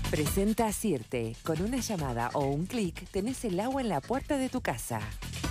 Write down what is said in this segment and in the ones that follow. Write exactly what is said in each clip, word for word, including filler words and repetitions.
Presenta Sirte. Con una llamada o un clic tenés el agua en la puerta de tu casa.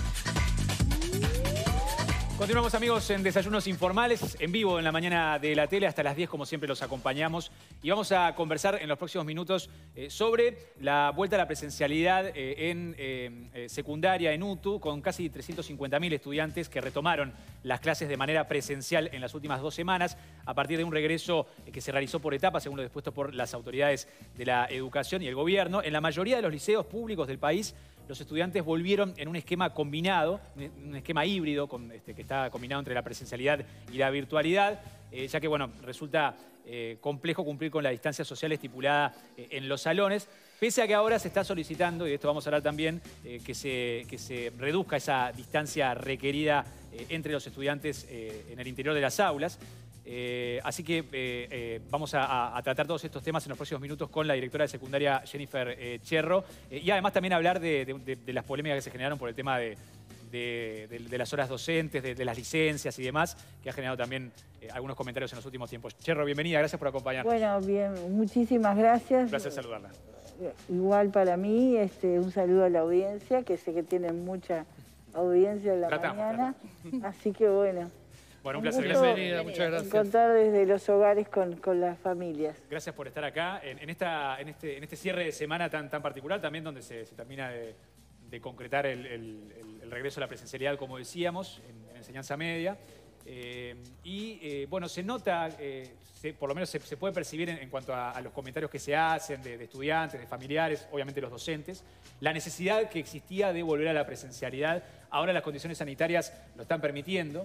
Continuamos, amigos, en Desayunos Informales, en vivo en la mañana de la tele. Hasta las diez, como siempre, los acompañamos. Y vamos a conversar en los próximos minutos eh, sobre la vuelta a la presencialidad eh, en eh, eh, secundaria, en U T U, con casi trescientos cincuenta mil estudiantes que retomaron las clases de manera presencial en las últimas dos semanas, a partir de un regreso eh, que se realizó por etapas, según lo dispuesto por las autoridades de la educación y el gobierno. En la mayoría de los liceos públicos del país, los estudiantes volvieron en un esquema combinado, un esquema híbrido con, este, que está combinado entre la presencialidad y la virtualidad, eh, ya que bueno, resulta eh, complejo cumplir con la distancia social estipulada eh, en los salones, pese a que ahora se está solicitando, y de esto vamos a hablar también, eh, que, se, que se reduzca esa distancia requerida eh, entre los estudiantes eh, en el interior de las aulas. Eh, así que eh, eh, vamos a, a tratar todos estos temas en los próximos minutos con la directora de secundaria, Jennifer eh, Cherro, eh, y además también hablar de, de, de, de las polémicas que se generaron por el tema de, de, de, de las horas docentes, de, de las licencias y demás, que ha generado también eh, algunos comentarios en los últimos tiempos. Cherro, bienvenida, gracias por acompañarnos. Bueno, bien, muchísimas gracias. Un placer saludarla. Igual para mí, este, un saludo a la audiencia, que sé que tienen mucha audiencia en la Tratamos, mañana, tratamos. Así que bueno. Bueno, un placer. Bienvenida, muchas gracias. Contar desde los hogares con, con las familias. Gracias por estar acá en, en, esta, en, este, en este cierre de semana tan, tan particular, también donde se, se termina de, de concretar el, el, el regreso a la presencialidad, como decíamos, en, en enseñanza media. Eh, y eh, bueno, se nota, eh, se, por lo menos se, se puede percibir en, en cuanto a, a los comentarios que se hacen de, de estudiantes, de familiares, obviamente los docentes, la necesidad que existía de volver a la presencialidad. Ahora las condiciones sanitarias lo están permitiendo.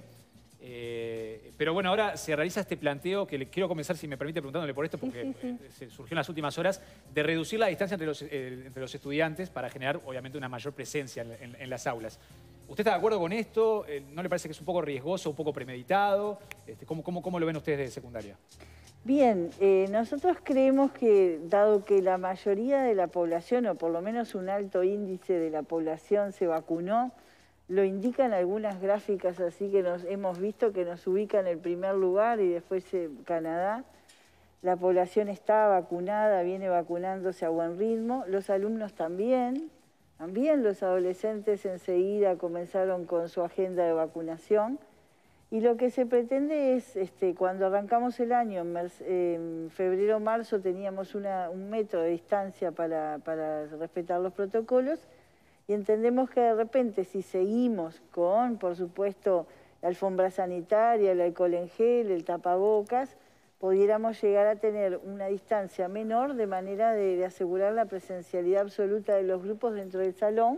Eh, pero bueno, ahora se realiza este planteo que le quiero comenzar, si me permite, preguntándole por esto, porque sí, sí, sí. Eh, surgió en las últimas horas, de reducir la distancia entre los, eh, entre los estudiantes para generar, obviamente, una mayor presencia en, en, en las aulas. ¿Usted está de acuerdo con esto? Eh, ¿No le parece que es un poco riesgoso, un poco premeditado? Este, ¿cómo, cómo, ¿Cómo lo ven ustedes de secundaria? Bien, eh, nosotros creemos que, dado que la mayoría de la población, o por lo menos un alto índice de la población se vacunó, lo indican algunas gráficas así que nos hemos visto que nos ubican en el primer lugar y después eh, Canadá. La población está vacunada, viene vacunándose a buen ritmo. Los alumnos también, también los adolescentes enseguida comenzaron con su agenda de vacunación. Y lo que se pretende es, este, cuando arrancamos el año, en, en febrero o marzo teníamos una, un metro de distancia para, para respetar los protocolos. Y entendemos que de repente si seguimos con, por supuesto, la alfombra sanitaria, el alcohol en gel, el tapabocas, pudiéramos llegar a tener una distancia menor de manera de, de asegurar la presencialidad absoluta de los grupos dentro del salón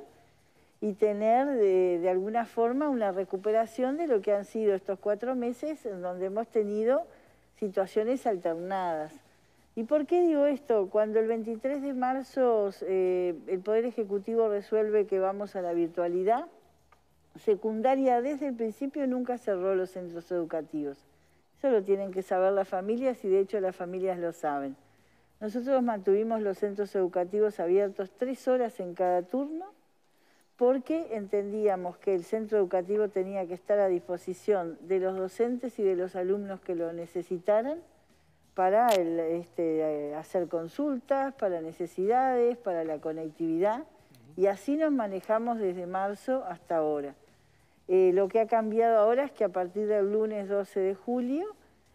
y tener de, de alguna forma una recuperación de lo que han sido estos cuatro meses en donde hemos tenido situaciones alternadas. ¿Y por qué digo esto? Cuando el veintitrés de marzo eh, el Poder Ejecutivo resuelve que vamos a la virtualidad, secundaria desde el principio nunca cerró los centros educativos. Eso lo tienen que saber las familias y de hecho las familias lo saben. Nosotros mantuvimos los centros educativos abiertos tres horas en cada turno porque entendíamos que el centro educativo tenía que estar a disposición de los docentes y de los alumnos que lo necesitaran para el, este, hacer consultas, para necesidades, para la conectividad, y así nos manejamos desde marzo hasta ahora. Eh, lo que ha cambiado ahora es que a partir del lunes doce de julio,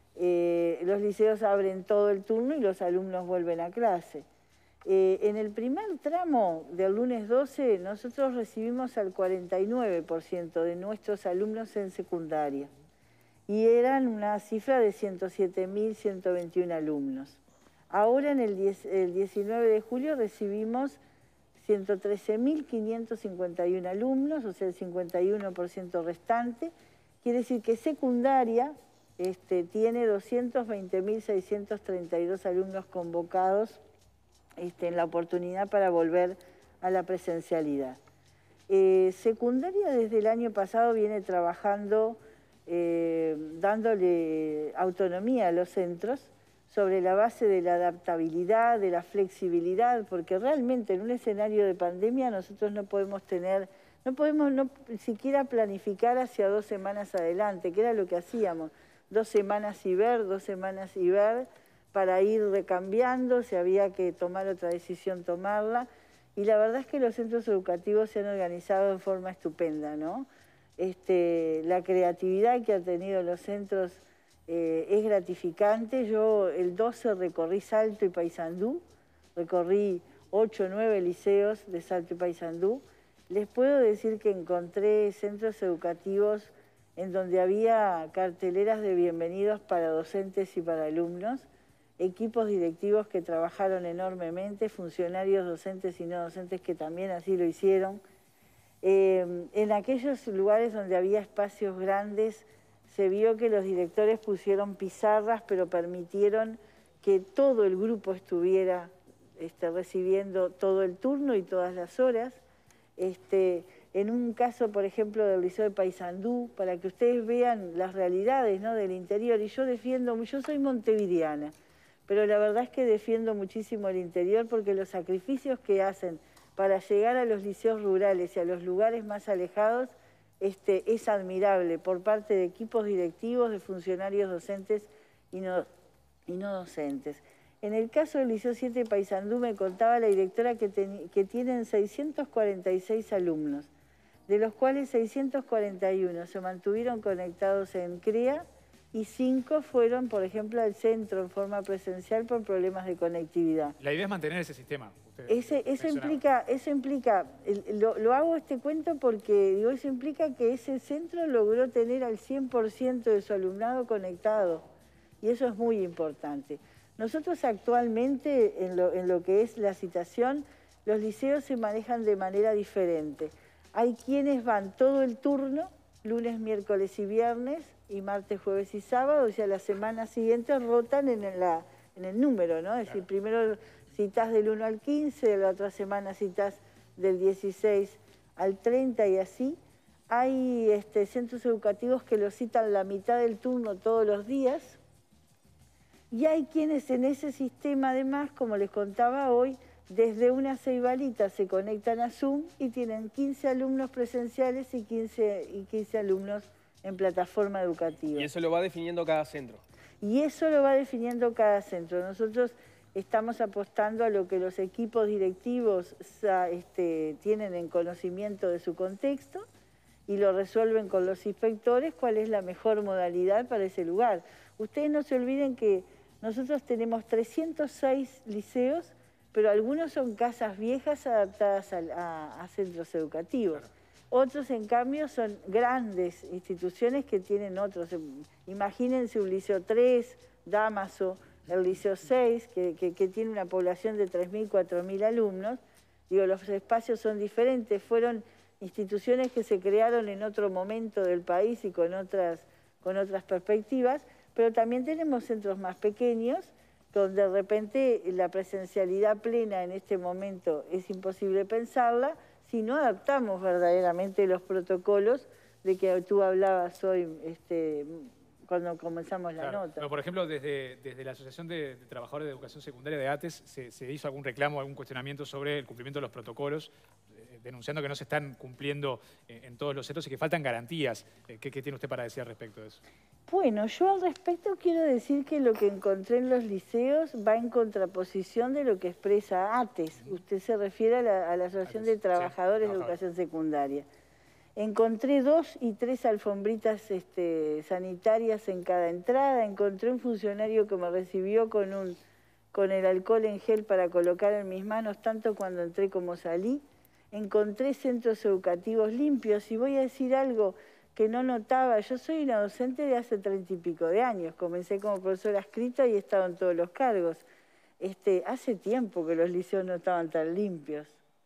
eh, los liceos abren todo el turno y los alumnos vuelven a clase. Eh, en el primer tramo del lunes doce, nosotros recibimos al cuarenta y nueve por ciento de nuestros alumnos en secundaria. Y eran una cifra de ciento siete mil ciento veintiuno alumnos. Ahora, en el, diez, el diecinueve de julio, recibimos ciento trece mil quinientos cincuenta y uno alumnos, o sea, el cincuenta y uno por ciento restante. Quiere decir que secundaria este, tiene doscientos veinte mil seiscientos treinta y dos alumnos convocados este, en la oportunidad para volver a la presencialidad. Eh, secundaria, desde el año pasado, viene trabajando Eh, dándole autonomía a los centros sobre la base de la adaptabilidad, de la flexibilidad, porque realmente en un escenario de pandemia nosotros no podemos tener, no podemos no siquiera planificar hacia dos semanas adelante, que era lo que hacíamos, dos semanas y ver, dos semanas y ver, para ir recambiando, si había que tomar otra decisión, tomarla. Y la verdad es que los centros educativos se han organizado de forma estupenda, ¿no? Este, la creatividad que han tenido los centros eh, es gratificante. Yo el doce recorrí Salto y Paysandú, recorrí ocho o nueve liceos de Salto y Paysandú. Les puedo decir que encontré centros educativos en donde había carteleras de bienvenidos para docentes y para alumnos, equipos directivos que trabajaron enormemente, funcionarios docentes y no docentes que también así lo hicieron. Eh, en aquellos lugares donde había espacios grandes, se vio que los directores pusieron pizarras, pero permitieron que todo el grupo estuviera este, recibiendo todo el turno y todas las horas. Este, en un caso, por ejemplo, del Liceo de Paysandú, para que ustedes vean las realidades, ¿no?, del interior, y yo defiendo, yo soy montevideana, pero la verdad es que defiendo muchísimo el interior porque los sacrificios que hacen para llegar a los liceos rurales y a los lugares más alejados este, es admirable por parte de equipos directivos, de funcionarios docentes y no, y no docentes. En el caso del Liceo siete de Paysandú me contaba la directora que, ten, que tienen seiscientos cuarenta y seis alumnos, de los cuales seiscientos cuarenta y uno se mantuvieron conectados en CREA y cinco fueron, por ejemplo, al centro en forma presencial por problemas de conectividad. La idea es mantener ese sistema. Ese, eso implica, eso implica lo, lo hago este cuento porque digo, eso implica que ese centro logró tener al cien por ciento de su alumnado conectado y eso es muy importante. Nosotros actualmente, en lo, en lo que es la citación, los liceos se manejan de manera diferente. Hay quienes van todo el turno, lunes, miércoles y viernes, y martes, jueves y sábado, o sea, la semana siguiente rotan en, la, en el número, ¿no? Es decir, primero citas del uno al quince, la otra semana citas del dieciséis al treinta y así. Hay este, centros educativos que lo citan la mitad del turno todos los días, y hay quienes en ese sistema además, como les contaba hoy, desde una ceibalita se conectan a Zoom y tienen quince alumnos presenciales y quince, y quince alumnos en plataforma educativa. Y eso lo va definiendo cada centro. Y eso lo va definiendo cada centro. Nosotros estamos apostando a lo que los equipos directivos este, tienen en conocimiento de su contexto y lo resuelven con los inspectores cuál es la mejor modalidad para ese lugar. Ustedes no se olviden que nosotros tenemos trescientos seis liceos, pero algunos son casas viejas adaptadas a, a, a centros educativos. Otros, en cambio, son grandes instituciones que tienen otros. Imagínense un Liceo tres, Dámaso, el Liceo seis, que, que, que tiene una población de tres mil, cuatro mil alumnos. Digo, los espacios son diferentes. Fueron instituciones que se crearon en otro momento del país y con otras, con otras perspectivas, pero también tenemos centros más pequeños, donde de repente la presencialidad plena en este momento es imposible pensarla, si no adaptamos verdaderamente los protocolos de que tú hablabas hoy este, cuando comenzamos la claro. nota. Pero, por ejemplo, desde, desde la Asociación de, de Trabajadores de Educación Secundaria de ATES, ¿se, se hizo algún reclamo, algún cuestionamiento sobre el cumplimiento de los protocolos, eh, denunciando que no se están cumpliendo eh, en todos los centros y que faltan garantías? Eh, ¿qué, ¿Qué tiene usted para decir al respecto de eso? Bueno, yo al respecto quiero decir que lo que encontré en los liceos va en contraposición de lo que expresa ATES. Usted se refiere a la, a la Asociación de Trabajadores sí, de Educación Secundaria. Encontré dos y tres alfombritas este, sanitarias en cada entrada. Encontré un funcionario que me recibió con, un, con el alcohol en gel para colocar en mis manos, tanto cuando entré como salí. Encontré centros educativos limpios y voy a decir algo que no notaba. Yo soy una docente de hace treinta y pico de años. Comencé como profesora escrita y he estado en todos los cargos. Este, hace tiempo que los liceos no estaban tan limpios.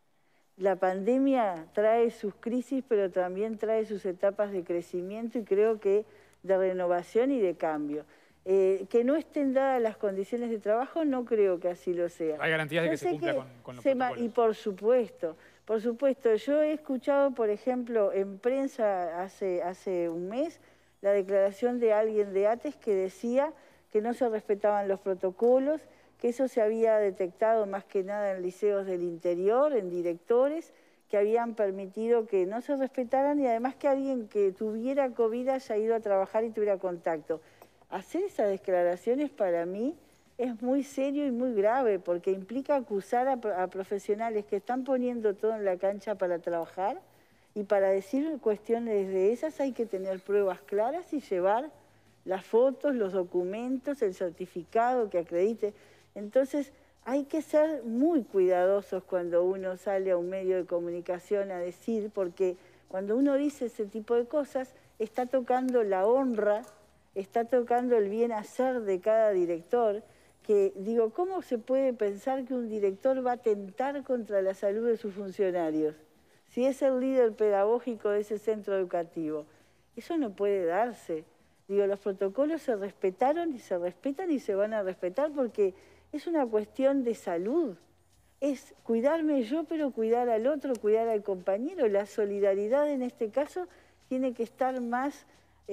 La pandemia trae sus crisis, pero también trae sus etapas de crecimiento y creo que de renovación y de cambio. Eh, que no estén dadas las condiciones de trabajo, no creo que así lo sea. ¿Hay garantías de que se cumpla con, con los protocolos? Y por supuesto, por supuesto. Yo he escuchado, por ejemplo, en prensa hace, hace un mes, la declaración de alguien de ATES que decía que no se respetaban los protocolos, que eso se había detectado más que nada en liceos del interior, en directores, que habían permitido que no se respetaran y además que alguien que tuviera COVID haya ido a trabajar y tuviera contacto. Hacer esas declaraciones para mí es muy serio y muy grave, porque implica acusar a, a profesionales que están poniendo todo en la cancha para trabajar, y para decir cuestiones de esas hay que tener pruebas claras y llevar las fotos, los documentos, el certificado que acredite. Entonces hay que ser muy cuidadosos cuando uno sale a un medio de comunicación a decir, porque cuando uno dice ese tipo de cosas, está tocando la honra, está tocando el bien hacer de cada director, que digo, ¿cómo se puede pensar que un director va a atentar contra la salud de sus funcionarios si es el líder pedagógico de ese centro educativo? Eso no puede darse. Digo, los protocolos se respetaron y se respetan y se van a respetar porque es una cuestión de salud. Es cuidarme yo, pero cuidar al otro, cuidar al compañero. La solidaridad en este caso tiene que estar más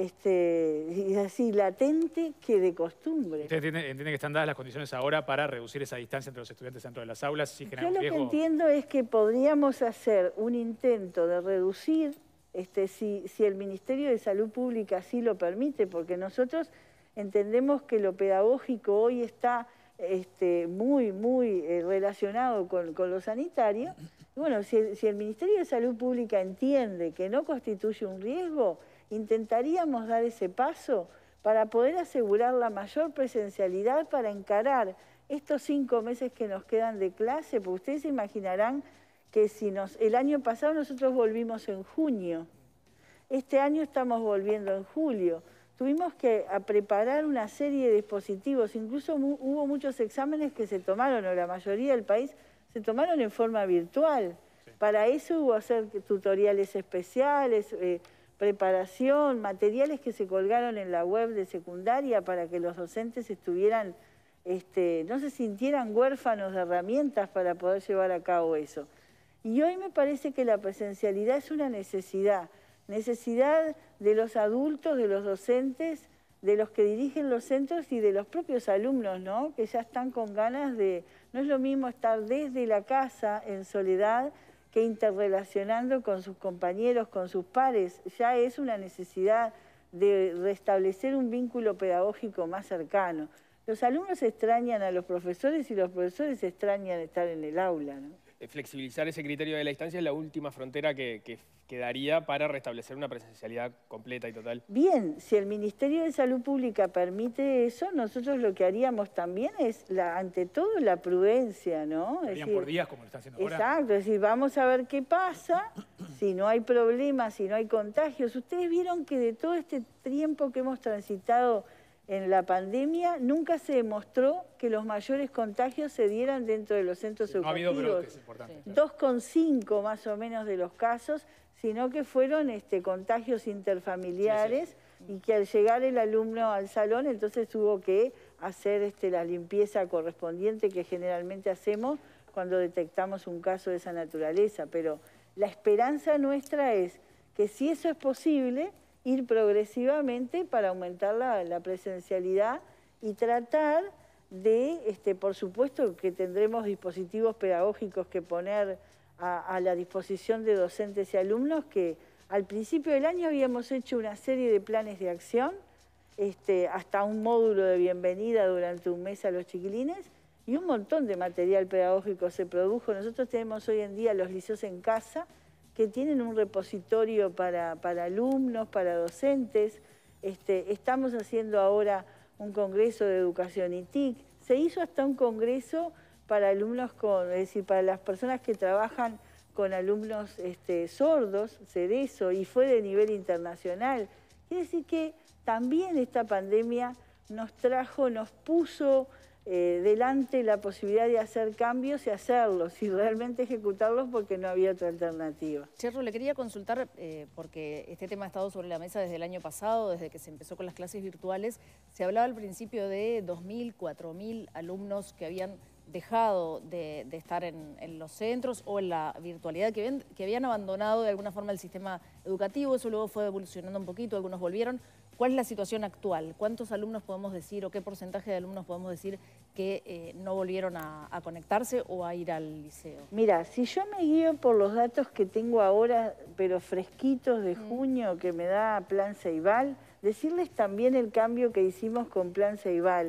este, así, latente que de costumbre. ¿Usted entiende, entiende que están dadas las condiciones ahora para reducir esa distancia entre los estudiantes dentro de las aulas? Si Yo lo riesgo... que entiendo es que podríamos hacer un intento de reducir, este, si, si el Ministerio de Salud Pública así lo permite, porque nosotros entendemos que lo pedagógico hoy está este, muy, muy eh, relacionado con, con lo sanitario. Y bueno, si, si el Ministerio de Salud Pública entiende que no constituye un riesgo, intentaríamos dar ese paso para poder asegurar la mayor presencialidad para encarar estos cinco meses que nos quedan de clase, porque ustedes se imaginarán que si nos, el año pasado nosotros volvimos en junio, este año estamos volviendo en julio. Tuvimos que a preparar una serie de dispositivos, incluso mu, hubo muchos exámenes que se tomaron, o la mayoría del país, se tomaron en forma virtual. Sí. Para eso hubo hacer tutoriales especiales, eh, preparación, materiales que se colgaron en la web de secundaria para que los docentes estuvieran, este, no se sintieran huérfanos de herramientas para poder llevar a cabo eso. Y hoy me parece que la presencialidad es una necesidad, necesidad de los adultos, de los docentes, de los que dirigen los centros y de los propios alumnos, ¿no? Que ya están con ganas de... No es lo mismo estar desde la casa, en soledad, que interrelacionando con sus compañeros, con sus pares. Ya es una necesidad de restablecer un vínculo pedagógico más cercano. Los alumnos extrañan a los profesores y los profesores extrañan estar en el aula, ¿no? Flexibilizar ese criterio de la distancia es la última frontera que, que quedaría para restablecer una presencialidad completa y total. Bien, si el Ministerio de Salud Pública permite eso, nosotros lo que haríamos también es, la, ante todo, la prudencia, ¿no? Es decir, por días, como lo está haciendo ahora. Exacto, es decir, vamos a ver qué pasa, si no hay problemas, si no hay contagios. Ustedes vieron que de todo este tiempo que hemos transitado en la pandemia, nunca se demostró que los mayores contagios se dieran dentro de los centros educativos. No ha habido, pero es importante. dos coma cinco más o menos de los casos, sino que fueron este, contagios interfamiliares, sí, sí. Y que al llegar el alumno al salón, entonces tuvo que hacer este, la limpieza correspondiente que generalmente hacemos cuando detectamos un caso de esa naturaleza. Pero la esperanza nuestra es que si eso es posible, ir progresivamente para aumentar la, la presencialidad y tratar de, este, por supuesto que tendremos dispositivos pedagógicos que poner a, a la disposición de docentes y alumnos, que al principio del año habíamos hecho una serie de planes de acción, este, hasta un módulo de bienvenida durante un mes a los chiquilines, y un montón de material pedagógico se produjo. Nosotros tenemos hoy en día los liceos en casa, que tienen un repositorio para, para alumnos, para docentes. Este, estamos haciendo ahora un congreso de educación I T I C. Se hizo hasta un congreso para alumnos, con, es decir, para las personas que trabajan con alumnos este, sordos, Cerezo, y fue de nivel internacional. Quiere decir que también esta pandemia nos trajo, nos puso Eh, delante la posibilidad de hacer cambios y hacerlos, y realmente ejecutarlos porque no había otra alternativa. Cherro, le quería consultar, eh, porque este tema ha estado sobre la mesa desde el año pasado, desde que se empezó con las clases virtuales. Se hablaba al principio de dos mil, cuatro mil alumnos que habían dejado de, de estar en, en los centros o en la virtualidad, que habían, que habían abandonado de alguna forma el sistema educativo. Eso luego fue evolucionando un poquito, algunos volvieron. ¿Cuál es la situación actual? ¿Cuántos alumnos podemos decir o qué porcentaje de alumnos podemos decir que eh, no volvieron a, a conectarse o a ir al liceo? Mira, si yo me guío por los datos que tengo ahora, pero fresquitos de junio, que me da Plan Ceibal, decirles también el cambio que hicimos con Plan Ceibal.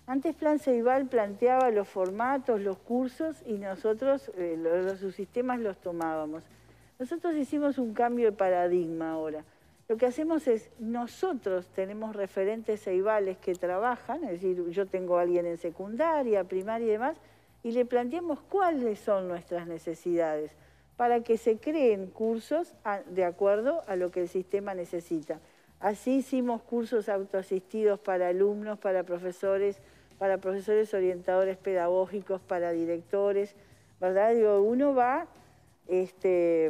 Antes Plan Ceibal planteaba los formatos, los cursos y nosotros eh, los, los subsistemas los tomábamos. Nosotros hicimos un cambio de paradigma ahora. Lo que hacemos es, nosotros tenemos referentes ceibales que trabajan, es decir, yo tengo a alguien en secundaria, primaria y demás, y le planteamos cuáles son nuestras necesidades para que se creen cursos a, de acuerdo a lo que el sistema necesita. Así hicimos cursos autoasistidos para alumnos, para profesores, para profesores orientadores pedagógicos, para directores, ¿verdad? Digo, uno va este,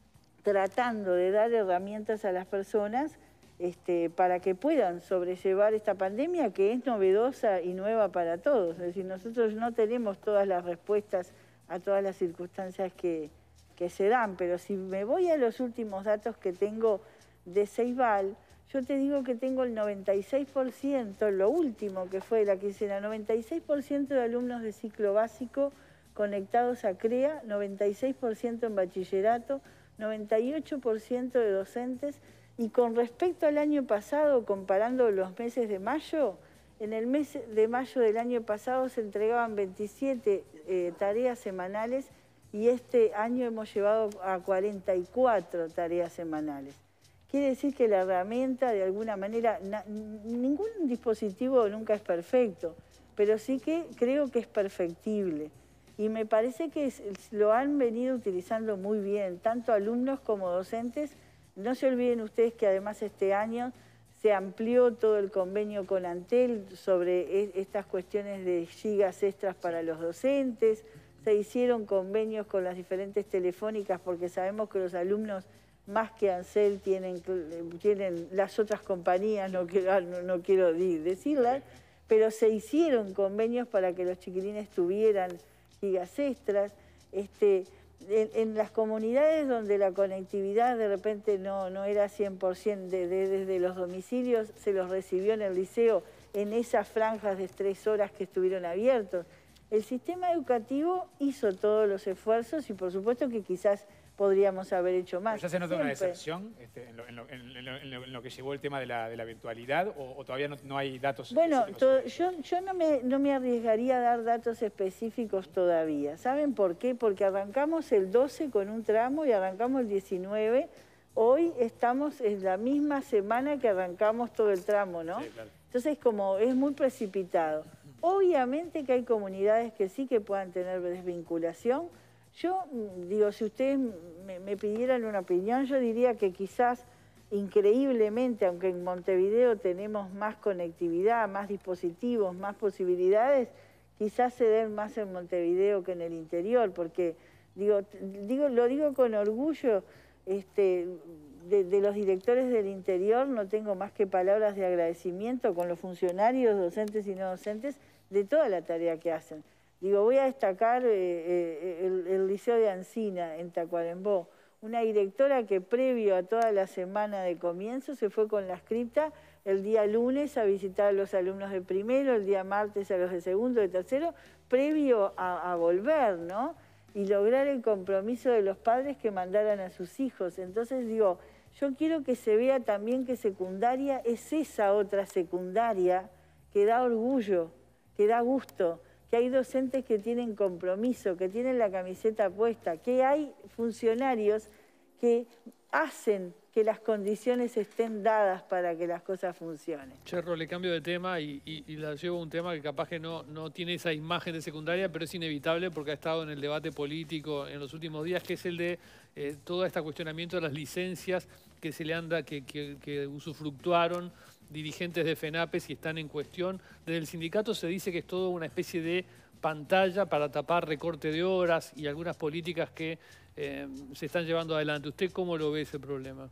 tratando de dar herramientas a las personas este, para que puedan sobrellevar esta pandemia que es novedosa y nueva para todos. Es decir, nosotros no tenemos todas las respuestas a todas las circunstancias que, que se dan, pero si me voy a los últimos datos que tengo de Ceibal, yo te digo que tengo el noventa y seis por ciento, lo último que fue la quincena, noventa y seis por ciento de alumnos de ciclo básico conectados a CREA, noventa y seis por ciento en bachillerato, noventa y ocho por ciento de docentes, y con respecto al año pasado, comparando los meses de mayo, en el mes de mayo del año pasado se entregaban veintisiete eh, tareas semanales y este año hemos llevado a cuarenta y cuatro tareas semanales. Quiere decir que la herramienta, de alguna manera, na, ningún dispositivo nunca es perfecto, pero sí que creo que es perfectible. Y me parece que es, lo han venido utilizando muy bien, tanto alumnos como docentes. No se olviden ustedes que además este año se amplió todo el convenio con Antel sobre estas cuestiones de gigas extras para los docentes. Se hicieron convenios con las diferentes telefónicas porque sabemos que los alumnos, más que Ansel, tienen, tienen las otras compañías, no quiero, no, no quiero decirlas, pero se hicieron convenios para que los chiquilines tuvieran gigas extras. Este, en, en las comunidades donde la conectividad de repente no, no era cien por ciento de, de, desde los domicilios, se los recibió en el liceo en esas franjas de tres horas que estuvieron abiertos. El sistema educativo hizo todos los esfuerzos y por supuesto que quizás podríamos haber hecho más. ¿Pero ya se nota Siempre. una decepción este, en, lo, en, lo, en, lo, en, lo, en lo que llevó el tema de la, de la virtualidad o, o todavía no, no hay datos? Bueno, todo, yo, yo no, me, no me arriesgaría a dar datos específicos todavía. ¿Saben por qué? Porque arrancamos el doce con un tramo y arrancamos el diecinueve. Hoy estamos en la misma semana que arrancamos todo el tramo, ¿no? Sí, claro. Entonces, como es muy precipitado. Obviamente que hay comunidades que sí que puedan tener desvinculación. Yo digo, si ustedes me, me pidieran una opinión, yo diría que quizás increíblemente, aunque en Montevideo tenemos más conectividad, más dispositivos, más posibilidades, quizás se den más en Montevideo que en el interior, porque digo, digo, lo digo con orgullo, este, de, de los directores del interior no tengo más que palabras de agradecimiento con los funcionarios, docentes y no docentes, de toda la tarea que hacen. Digo, voy a destacar eh, eh, el, el Liceo de Ancina, en Tacuarembó, una directora que previo a toda la semana de comienzo se fue con la scripta el día lunes a visitar a los alumnos de primero, el día martes a los de segundo, de tercero, previo a, a volver, ¿no? Y lograr el compromiso de los padres que mandaran a sus hijos. Entonces digo, yo quiero que se vea también que secundaria es esa otra secundaria que da orgullo, que da gusto, que hay docentes que tienen compromiso, que tienen la camiseta puesta, que hay funcionarios que hacen que las condiciones estén dadas para que las cosas funcionen. Cherro, le cambio de tema y, y, y la llevo a un tema que capaz que no, no tiene esa imagen de secundaria, pero es inevitable porque ha estado en el debate político en los últimos días, que es el de eh, todo este cuestionamiento de las licencias que se le anda, que, que, que usufructuaron dirigentes de FENAPES y están en cuestión. Desde el sindicato se dice que es todo una especie de pantalla para tapar recorte de horas y algunas políticas que eh, se están llevando adelante. ¿Usted cómo lo ve ese problema?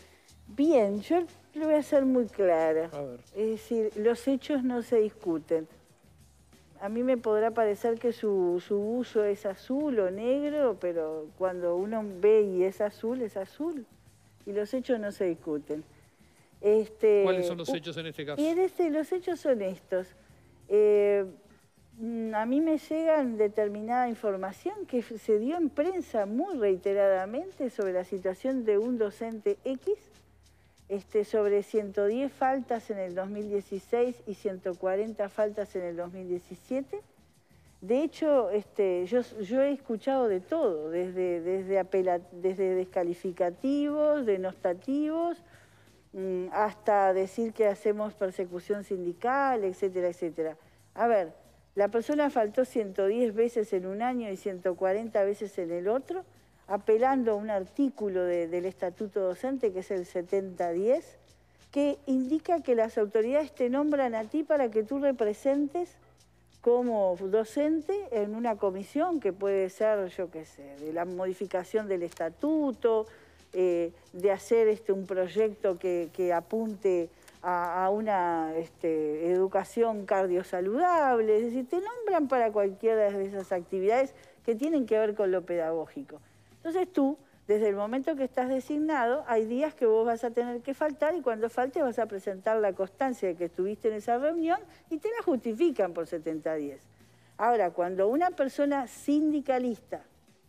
Bien, yo lo voy a ser muy clara. A ver. Es decir, los hechos no se discuten. A mí me podrá parecer que su, su uso es azul o negro, pero cuando uno ve y es azul, es azul. Y los hechos no se discuten. Este, ¿Cuáles son los hechos en este caso? Y en este, los hechos son estos. Eh, a mí me llegan determinada información que se dio en prensa muy reiteradamente sobre la situación de un docente X este, sobre ciento diez faltas en el dos mil dieciséis y ciento cuarenta faltas en el dos mil diecisiete. De hecho, este, yo, yo he escuchado de todo, desde, desde, apela, desde descalificativos, denostativos, mmm, hasta decir que hacemos persecución sindical, etcétera, etcétera. A ver, la persona faltó ciento diez veces en un año y ciento cuarenta veces en el otro, apelando a un artículo de, del Estatuto Docente, que es el setenta diez, que indica que las autoridades te nombran a ti para que tú representes como docente en una comisión que puede ser, yo qué sé, de la modificación del estatuto, eh, de hacer este, un proyecto que, que apunte a, a una este, educación cardiosaludable. Es decir, te nombran para cualquiera de esas actividades que tienen que ver con lo pedagógico. Entonces tú, desde el momento que estás designado, hay días que vos vas a tener que faltar y cuando faltes vas a presentar la constancia de que estuviste en esa reunión y te la justifican por setenta diez. Ahora, cuando una persona sindicalista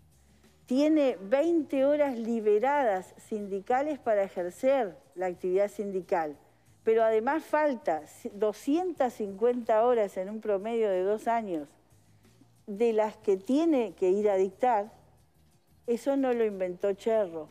tiene veinte horas liberadas sindicales para ejercer la actividad sindical, pero además falta doscientas cincuenta horas en un promedio de dos años de las que tiene que ir a dictar, eso no lo inventó Cherro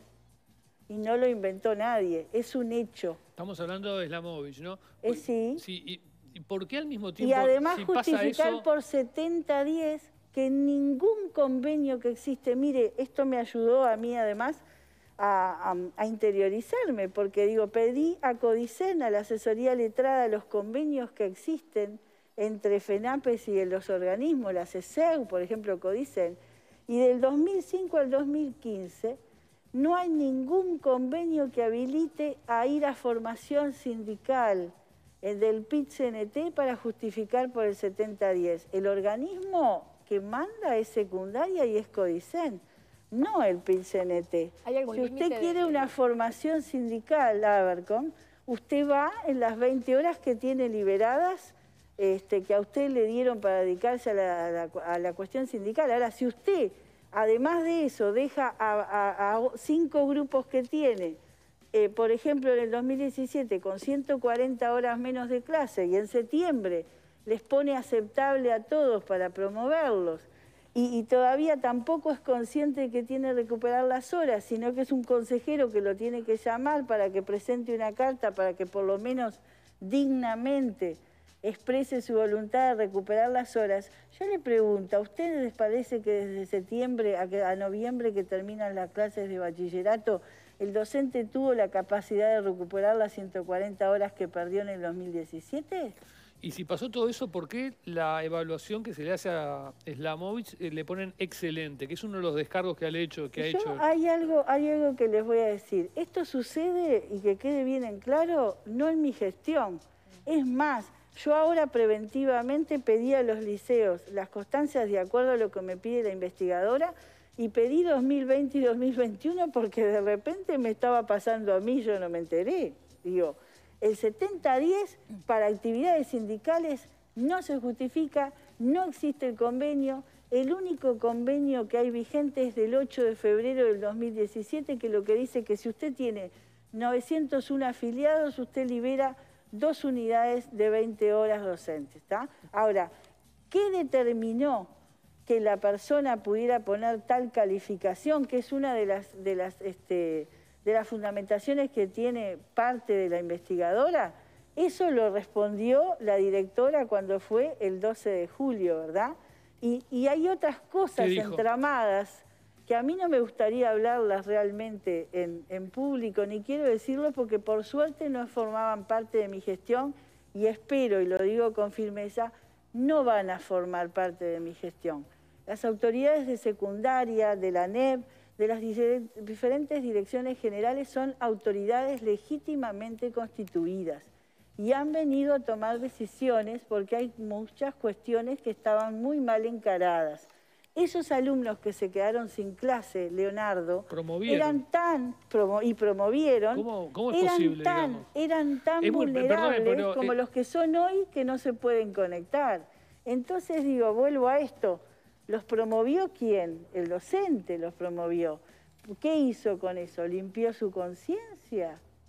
y no lo inventó nadie, es un hecho. Estamos hablando de Slamovich, ¿no? Eh, sí. sí y, ¿Y por qué al mismo tiempo, y además si justificar pasa eso... por setenta diez que ningún convenio que existe, mire, esto me ayudó a mí además a, a, a interiorizarme, porque digo, pedí a Codicen, a la asesoría letrada, los convenios que existen entre FENAPES y los organismos, la C S E U, por ejemplo, Codicen, y del dos mil cinco al dos mil quince no hay ningún convenio que habilite a ir a formación sindical del P I T C N T para justificar por el setenta diez. El organismo que manda es secundaria y es Codicen, no el P I T C N T. Si usted quiere una formación sindical, Abercom, usted va en las veinte horas que tiene liberadas, Este, que a usted le dieron para dedicarse a la, a, la, a la cuestión sindical. Ahora, si usted, además de eso, deja a, a, a cinco grupos que tiene, eh, por ejemplo, en el dos mil diecisiete, con ciento cuarenta horas menos de clase, y en septiembre les pone aceptable a todos para promoverlos, y, y todavía tampoco es consciente de que tiene que recuperar las horas, sino que es un consejero que lo tiene que llamar para que presente una carta, para que por lo menos dignamente exprese su voluntad de recuperar las horas. Yo le pregunto, ¿a ustedes les parece que desde septiembre a, a noviembre que terminan las clases de bachillerato, el docente tuvo la capacidad de recuperar las ciento cuarenta horas que perdió en el dos mil diecisiete? Y si pasó todo eso, ¿por qué la evaluación que se le hace a Slamovich eh, le ponen excelente? Que es uno de los descargos que ha hecho. Que ha Yo, hecho... Hay, algo, hay algo que les voy a decir. Esto sucede, y que quede bien en claro, no en mi gestión. Es más, yo ahora preventivamente pedí a los liceos las constancias de acuerdo a lo que me pide la investigadora y pedí dos mil veinte y dos mil veintiuno porque de repente me estaba pasando a mí, yo no me enteré. Digo, el setenta diez para actividades sindicales no se justifica, no existe el convenio. El único convenio que hay vigente es del ocho de febrero del dos mil diecisiete, que lo que dice que si usted tiene novecientos uno afiliados, usted libera dos unidades de veinte horas docentes, ¿está? Ahora, ¿qué determinó que la persona pudiera poner tal calificación, que es una de las, de las, este, de las fundamentaciones que tiene parte de la investigadora? Eso lo respondió la directora cuando fue el doce de julio, ¿verdad? Y, y hay otras cosas entramadas que a mí no me gustaría hablarlas realmente en, en público, ni quiero decirlo porque por suerte no formaban parte de mi gestión y espero, y lo digo con firmeza, no van a formar parte de mi gestión. Las autoridades de secundaria, de la N E P, de las diferentes direcciones generales son autoridades legítimamente constituidas y han venido a tomar decisiones porque hay muchas cuestiones que estaban muy mal encaradas. Esos alumnos que se quedaron sin clase, Leonardo, eran tan, promo, y promovieron, ¿Cómo, cómo es eran, posible, tan, eran tan es muy, vulnerables perdón, pero, como eh, los que son hoy que no se pueden conectar. Entonces digo, vuelvo a esto, ¿los promovió quién? El docente los promovió. ¿Qué hizo con eso? ¿Limpió su conciencia?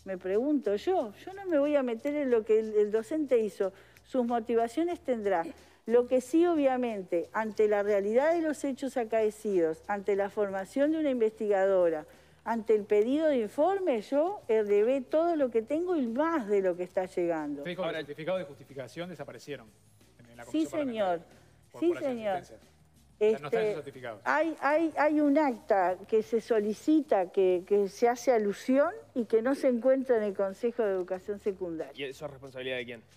Me pregunto yo. Yo no me voy a meter en lo que el, el docente hizo. Sus motivaciones tendrá. Lo que sí, obviamente, ante la realidad de los hechos acaecidos, ante la formación de una investigadora, ante el pedido de informe, yo elevé todo lo que tengo y más de lo que está llegando. Usted dijo que los certificados de justificación desaparecieron en la Sí, señor. Por, sí, por señor. O sea, no están esos Este, certificados. hay, hay, hay un acta que se solicita, que, que se hace alusión y que no se encuentra en el Consejo de Educación Secundaria. ¿Y eso es responsabilidad de quién?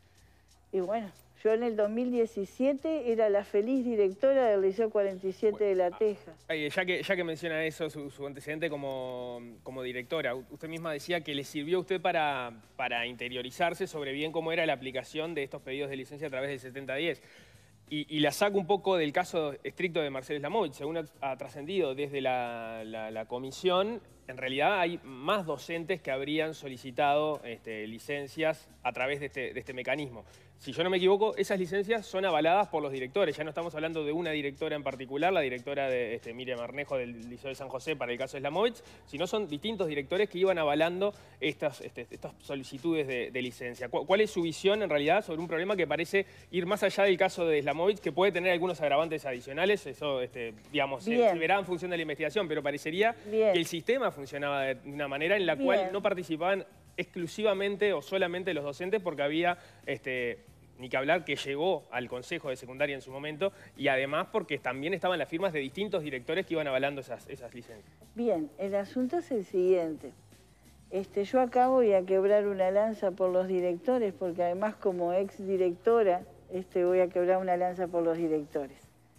Y bueno, yo en el dos mil diecisiete era la feliz directora del Liceo cuarenta y siete de La Teja. Ay, ya, que, ya que menciona eso, su, su antecedente como, como directora, usted misma decía que le sirvió a usted para, para interiorizarse sobre bien cómo era la aplicación de estos pedidos de licencia a través del setenta diez. Y, y la saco un poco del caso estricto de Marcelo Slamovich. Según ha, ha trascendido desde la, la, la comisión, en realidad hay más docentes que habrían solicitado este, licencias a través de este, de este mecanismo. Si yo no me equivoco, esas licencias son avaladas por los directores. Ya no estamos hablando de una directora en particular, la directora de este, Miriam Arnejo del Liceo de San José para el caso de Slamovich, sino son distintos directores que iban avalando estas, este, estas solicitudes de, de licencia. ¿Cuál es su visión en realidad sobre un problema que parece ir más allá del caso de Slamovich, que puede tener algunos agravantes adicionales? Eso, este, digamos, se, se verá en función de la investigación, pero parecería Bien. que el sistema funcionaba de una manera en la Bien. cual no participaban exclusivamente o solamente los docentes, porque había, este, ni que hablar, que llegó al Consejo de Secundaria en su momento, y además porque también estaban las firmas de distintos directores que iban avalando esas, esas licencias. Bien, el asunto es el siguiente. Este, yo acá voy a quebrar una lanza por los directores, porque además como ex directora este, voy a quebrar una lanza por los directores.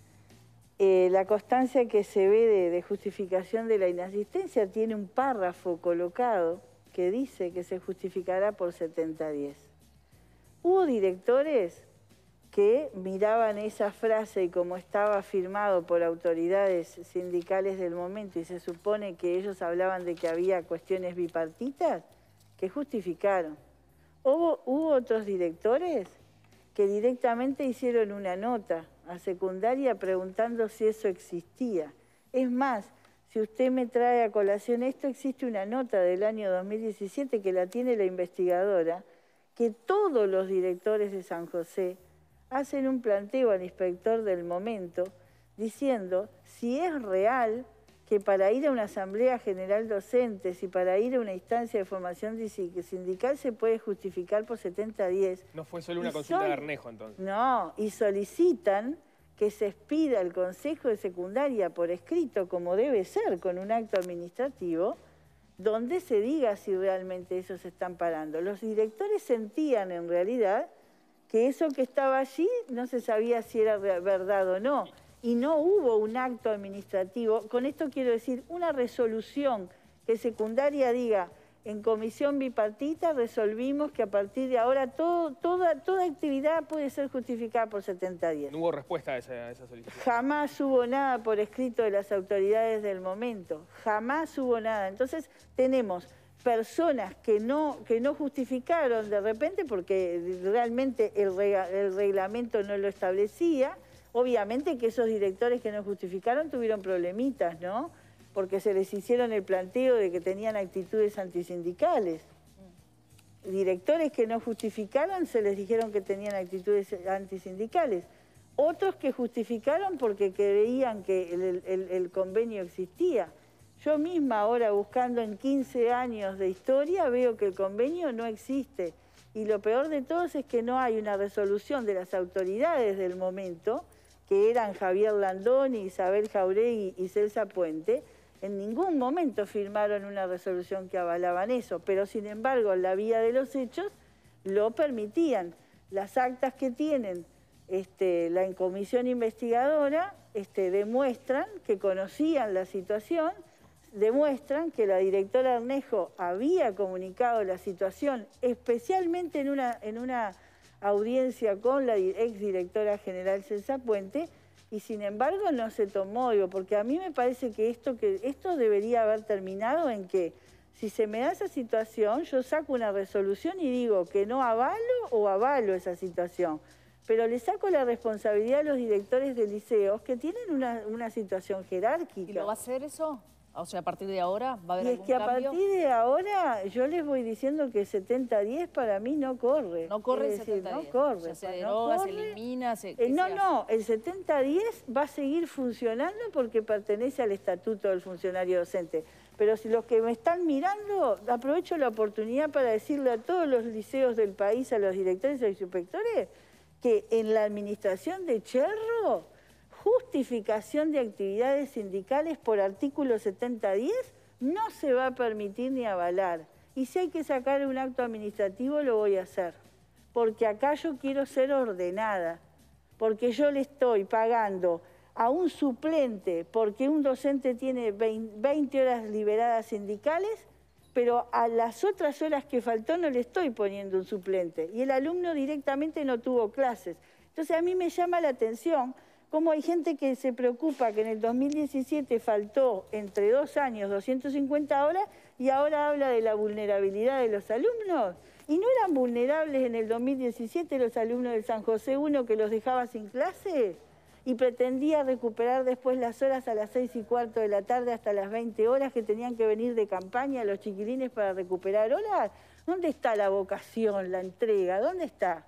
Eh, la constancia que se ve de, de justificación de la inasistencia tiene un párrafo colocado que dice que se justificará por setenta diez. Hubo directores que miraban esa frase y como estaba firmado por autoridades sindicales del momento y se supone que ellos hablaban de que había cuestiones bipartitas, que justificaron. Hubo, hubo otros directores que directamente hicieron una nota a secundaria preguntando si eso existía. Es más, si usted me trae a colación esto, existe una nota del año dos mil diecisiete que la tiene la investigadora, que todos los directores de San José hacen un planteo al inspector del momento diciendo si es real que para ir a una asamblea general docente y para ir a una instancia de formación sindical se puede justificar por setenta diez. No fue solo una consulta de Arnejo entonces. No, y solicitan que se expida el Consejo de Secundaria por escrito, como debe ser, con un acto administrativo, donde se diga si realmente ellos están parando. Los directores sentían en realidad que eso que estaba allí no se sabía si era verdad o no. Y no hubo un acto administrativo. Con esto quiero decir una resolución que secundaria diga, en comisión bipartita resolvimos que a partir de ahora todo, toda, toda actividad puede ser justificada por setenta diez. No hubo respuesta a esa, a esa solicitud. Jamás hubo nada por escrito de las autoridades del momento. Jamás hubo nada. Entonces tenemos personas que no, que no justificaron de repente porque realmente el, rega, el reglamento no lo establecía. Obviamente que esos directores que no justificaron tuvieron problemitas, ¿no? Porque se les hicieron el planteo de que tenían actitudes antisindicales. Directores que no justificaron se les dijeron que tenían actitudes antisindicales. Otros que justificaron porque creían que el, el, el convenio existía. Yo misma ahora buscando en quince años de historia veo que el convenio no existe. Y lo peor de todo es que no hay una resolución de las autoridades del momento, que eran Javier Landoni, Isabel Jauregui y Celsa Puente. En ningún momento firmaron una resolución que avalaban eso, pero sin embargo en la vía de los hechos lo permitían. Las actas que tienen este, la comisión investigadora este, demuestran que conocían la situación, demuestran que la directora Arnejo había comunicado la situación, especialmente en una, en una audiencia con la exdirectora general Celsa Puente, y sin embargo no se tomó, digo, porque a mí me parece que esto, que esto debería haber terminado en que si se me da esa situación, yo saco una resolución y digo que no avalo o avalo esa situación. pero le saco la responsabilidad a los directores de liceos que tienen una, una situación jerárquica. ¿Y lo va a hacer eso? O sea, a partir de ahora va a haber Y es algún que a cambio. partir de ahora yo les voy diciendo que setenta diez para mí no corre. No corre Es el decir, setenta diez. no corre. O sea, se no deroga, corre. se elimina, se... Eh, ¿qué no, se no, el setenta diez va a seguir funcionando porque pertenece al estatuto del funcionario docente. Pero si los que me están mirando, aprovecho la oportunidad para decirle a todos los liceos del país, a los directores y a los inspectores, que en la administración de Cherro, justificación de actividades sindicales por artículo setenta diez no se va a permitir ni avalar. Y si hay que sacar un acto administrativo, lo voy a hacer. Porque acá yo quiero ser ordenada. Porque yo le estoy pagando a un suplente porque un docente tiene veinte horas liberadas sindicales, pero a las otras horas que faltó no le estoy poniendo un suplente. Y el alumno directamente no tuvo clases. Entonces a mí me llama la atención cómo hay gente que se preocupa que en el dos mil diecisiete faltó entre dos años doscientas cincuenta horas y ahora habla de la vulnerabilidad de los alumnos. ¿Y no eran vulnerables en el dos mil diecisiete los alumnos del San José uno que los dejaba sin clase? Y pretendía recuperar después las horas a las seis y cuarto de la tarde hasta las veinte horas que tenían que venir de campaña los chiquilines para recuperar horas. ¿Dónde está la vocación, la entrega? ¿Dónde está?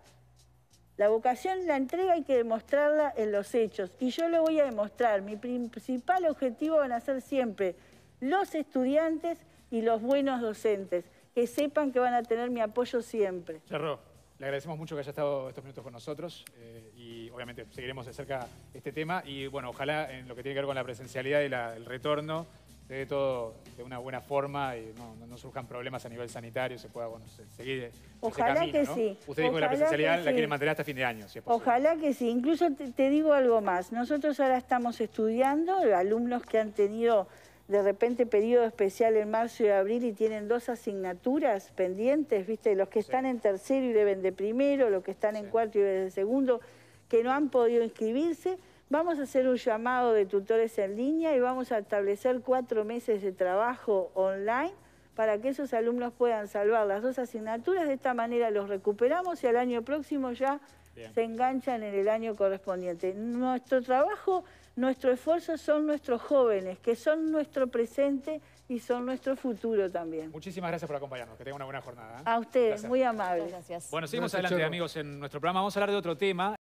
La vocación, la entrega hay que demostrarla en los hechos. Y yo lo voy a demostrar. Mi principal objetivo van a ser siempre los estudiantes y los buenos docentes, que sepan que van a tener mi apoyo siempre. Cherro, le agradecemos mucho que haya estado estos minutos con nosotros eh, y obviamente seguiremos de cerca este tema y bueno, ojalá en lo que tiene que ver con la presencialidad y la, el retorno se dé todo de una buena forma y no, no, no surjan problemas a nivel sanitario, se pueda bueno, se, seguir Ojalá ese camino, que ¿no? sí. Usted dijo que la Ojalá presencialidad que la sí. quiere mantener hasta fin de año, si es posible. Ojalá que sí. Incluso te, te digo algo más. Nosotros ahora estamos estudiando, alumnos que han tenido de repente periodo especial en marzo y abril y tienen dos asignaturas pendientes, ¿viste? Los que Sí. están en tercero y deben de primero, los que están en Sí. cuarto y deben de segundo, que no han podido inscribirse. Vamos a hacer un llamado de tutores en línea y vamos a establecer cuatro meses de trabajo online para que esos alumnos puedan salvar las dos asignaturas. De esta manera los recuperamos y al año próximo ya Bien. se enganchan en el año correspondiente. Nuestro trabajo, nuestro esfuerzo son nuestros jóvenes, que son nuestro presente y son nuestro futuro también. Muchísimas gracias por acompañarnos, que tengan una buena jornada. ¿eh? A ustedes, Gracias. muy amables. Muchas gracias. Bueno, seguimos Gracias, adelante Cherro. amigos en nuestro programa, vamos a hablar de otro tema.